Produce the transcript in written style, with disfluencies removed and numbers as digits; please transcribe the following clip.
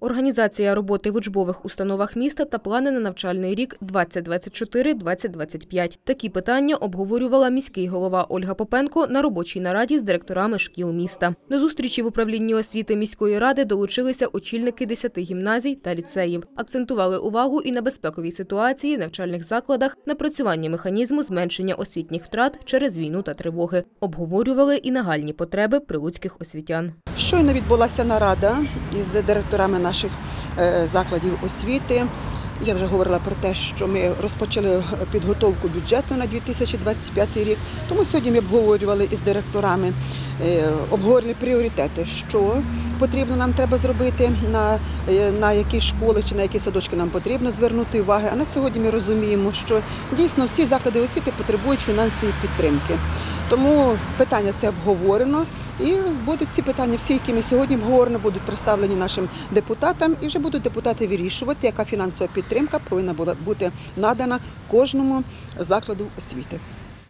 Організація роботи в учбових установах міста та плани на навчальний рік 2024-2025. Такі питання обговорювала міський голова Ольга Попенко на робочій нараді з директорами шкіл міста. До зустрічі в управлінні освіти міської ради долучилися очільники 10 гімназій та ліцеїв. Акцентували увагу і на безпековій ситуації в навчальних закладах, напрацюванні механізму зменшення освітніх втрат через війну та тривоги. Обговорювали і нагальні потреби прилуцьких освітян. Щойно відбулася нарада із директорами наших закладів освіти. Я вже говорила про те, що ми розпочали підготовку бюджету на 2025 рік. Тому сьогодні ми обговорювали із директорами, обговорили пріоритети, що потрібно нам треба зробити, на які школи чи на які садочки нам потрібно звернути увагу. А на сьогодні ми розуміємо, що дійсно всі заклади освіти потребують фінансової підтримки. Тому питання це обговорено. І будуть ці питання, всі, які ми сьогодні обговорено, будуть представлені нашим депутатам, і вже будуть депутати вирішувати, яка фінансова підтримка повинна була бути надана кожному закладу освіти.